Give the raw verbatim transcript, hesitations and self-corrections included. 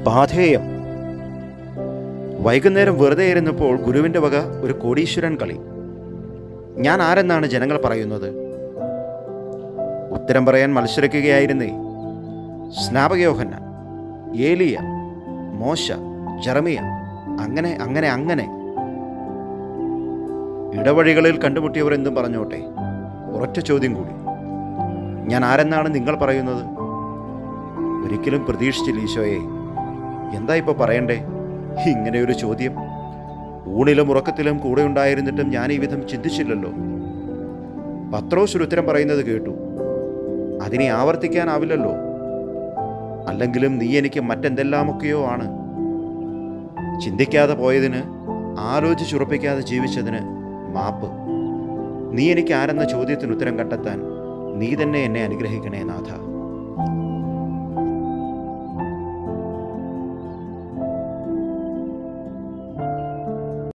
പാഥേയം. വൈകുന്നേരം വെറുതെ ഇരുന്നപ്പോൾ ഗുരുവിൻ്റെ വക ഒരു കോടീശ്വരൻ കളി. ഞാൻ ആരെന്നാണ് ജനങ്ങൾ പറയുന്നത്? ഉത്തരം പറയാൻ മത്സരിക്കുകയായിരുന്നേ. സ്നാപകയോഹന്നാൻ, ഏലിയ, മോശ, ജെറമിയ, അങ്ങനെ അങ്ങനെ അങ്ങനെ. ഇടവഴികളിൽ കണ്ടുമുട്ടിയവർ എന്തും പറഞ്ഞോട്ടെ. ഒരൊറ്റ ചോദ്യം കൂടി, ഞാൻ ആരെന്നാണ് നിങ്ങൾ പറയുന്നത്? ഒരിക്കലും പ്രതീക്ഷിച്ചില്ല ഈശോയെ. എന്താ ഇപ്പോൾ പറയണ്ടേ? ഇങ്ങനെയൊരു ചോദ്യം. ഊണിലും ഉറക്കത്തിലും കൂടെ ഉണ്ടായിരുന്നിട്ടും ഞാൻ ഈ വിധം ചിന്തിച്ചില്ലല്ലോ. പത്രോസ് ഒരു ഉത്തരം പറയുന്നത് കേട്ടു. അതിനെ ആവർത്തിക്കാനാവില്ലല്ലോ. അല്ലെങ്കിലും നീ എനിക്ക് മറ്റെന്തെല്ലാമൊക്കെയോ ആണ്. ചിന്തിക്കാതെ പോയതിന്, ആലോചിച്ചുറപ്പിക്കാതെ ജീവിച്ചതിന് മാപ്പ്. നീ എനിക്ക് ആരെന്ന ചോദ്യത്തിന് ഉത്തരം കണ്ടെത്താൻ നീ തന്നെ എന്നെ അനുഗ്രഹിക്കണേ നാഥ.